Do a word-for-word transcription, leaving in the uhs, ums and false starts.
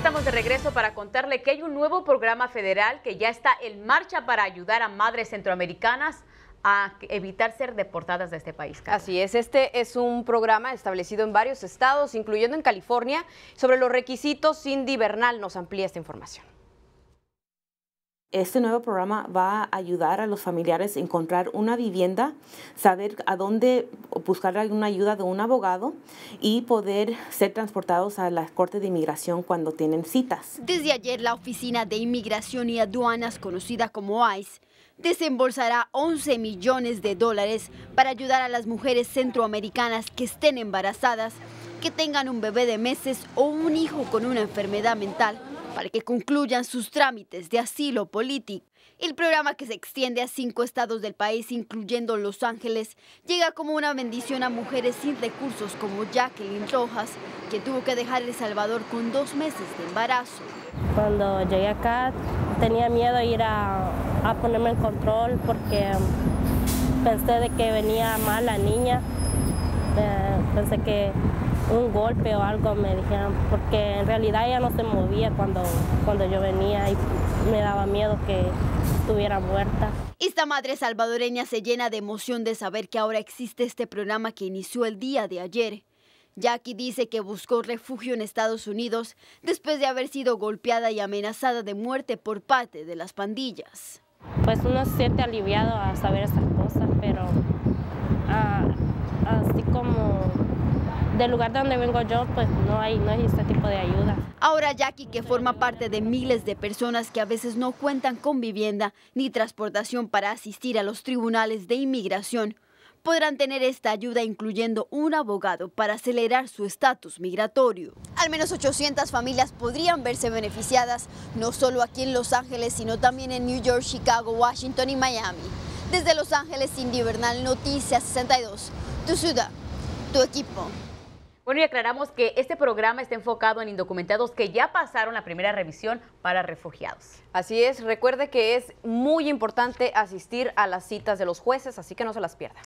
Estamos de regreso para contarle que hay un nuevo programa federal que ya está en marcha para ayudar a madres centroamericanas a evitar ser deportadas de este país. Carla. Así es, este es un programa establecido en varios estados, incluyendo en California. Sobre los requisitos, Cindy Bernal nos amplía esta información. Este nuevo programa va a ayudar a los familiares a encontrar una vivienda, saber a dónde buscar alguna ayuda de un abogado y poder ser transportados a la Corte de Inmigración cuando tienen citas. Desde ayer, la Oficina de Inmigración y Aduanas, conocida como ICE, desembolsará once millones de dólares para ayudar a las mujeres centroamericanas que estén embarazadas, que tengan un bebé de meses o un hijo con una enfermedad mental, para que concluyan sus trámites de asilo político. El programa, que se extiende a cinco estados del país, incluyendo Los Ángeles, llega como una bendición a mujeres sin recursos como Jacqueline Rojas, que tuvo que dejar El Salvador con dos meses de embarazo. Cuando llegué acá tenía miedo de ir a, a ponerme en control porque pensé de que venía mal la niña, eh, pensé que un golpe o algo me dijeron, porque en realidad ella no se movía cuando, cuando yo venía y me daba miedo que estuviera muerta. Esta madre salvadoreña se llena de emoción de saber que ahora existe este programa que inició el día de ayer. Jackie dice que buscó refugio en Estados Unidos después de haber sido golpeada y amenazada de muerte por parte de las pandillas. Pues uno se siente aliviado a saber esas cosas, pero ah, así como del lugar de donde vengo yo, pues no hay, no hay este tipo de ayuda. Ahora Jackie, que forma parte de miles de personas que a veces no cuentan con vivienda ni transportación para asistir a los tribunales de inmigración, podrán tener esta ayuda, incluyendo un abogado, para acelerar su estatus migratorio. Al menos ochocientas familias podrían verse beneficiadas, no solo aquí en Los Ángeles, sino también en New York, Chicago, Washington y Miami. Desde Los Ángeles, Cindy Bernal, Noticias sesenta y dos. Tu ciudad, tu equipo. Bueno, y aclaramos que este programa está enfocado en indocumentados que ya pasaron la primera revisión para refugiados. Así es, recuerde que es muy importante asistir a las citas de los jueces, así que no se las pierda.